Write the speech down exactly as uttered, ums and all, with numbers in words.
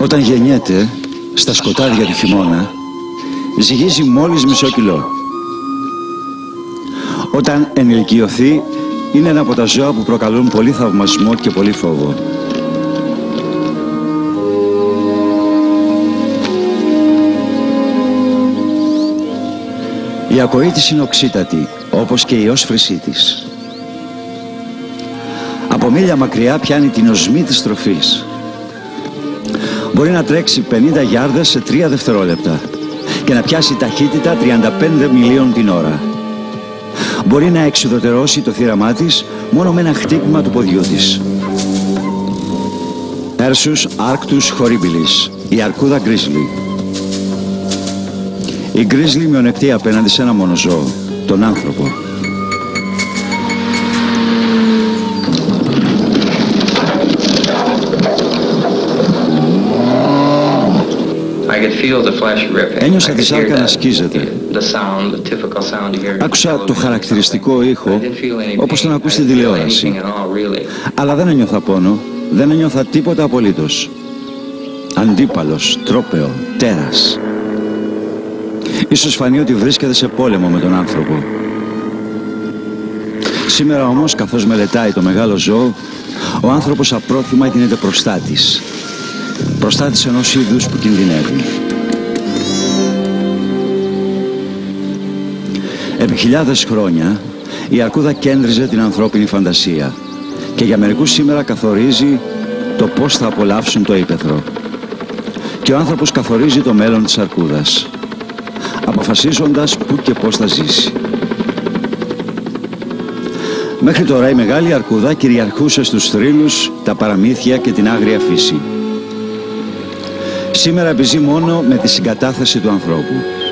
Όταν γεννιέται στα σκοτάδια του χειμώνα, ζυγίζει μόλις μισό κιλό. Όταν ενηλικιωθεί, είναι ένα από τα ζώα που προκαλούν πολύ θαυμασμό και πολύ φόβο. Η ακοή της είναι οξύτατη, όπως και η όσφρησή της. Από μίλια μακριά πιάνει την οσμή της τροφής. Μπορεί να τρέξει πενήντα γιάρδες σε τρία δευτερόλεπτα και να πιάσει ταχύτητα τριάντα πέντε μιλίων την ώρα. Μπορεί να εξουδετερώσει το θύραμά της μόνο με ένα χτύπημα του ποδιού της. Ursus arctos horribilis, η αρκούδα γκρίζλι. Η γκρίζλι μειονεκτεί απέναντι σε ένα μόνο ζώο, τον άνθρωπο. Ένιωσα τη σάρκα να σκίζεται. Άκουσα το χαρακτηριστικό ήχο, όπως τον ακούς στην τηλεόραση. Αλλά δεν ένιωθα πόνο, δεν ένιωθα τίποτα απολύτως. Αντίπαλος, τρόπαιο, τέρας. Ίσως φανεί ότι βρίσκεται σε πόλεμο με τον άνθρωπο. Σήμερα όμως, καθώς μελετάει το μεγάλο ζώο, ο άνθρωπος απρόθυμα γίνεται προστάτης. Προστάτης ενός είδους που κινδυνεύει. Επί χιλιάδες χρόνια η αρκούδα κέντριζε την ανθρώπινη φαντασία και για μερικούς σήμερα καθορίζει το πώς θα απολαύσουν το ύπαιθρο. Και ο άνθρωπος καθορίζει το μέλλον της αρκούδας, αποφασίζοντας πού και πώς θα ζήσει. Μέχρι τώρα η μεγάλη αρκούδα κυριαρχούσε στους θρύλους, τα παραμύθια και την άγρια φύση. Σήμερα επιζεί μόνο με τη συγκατάθεση του ανθρώπου.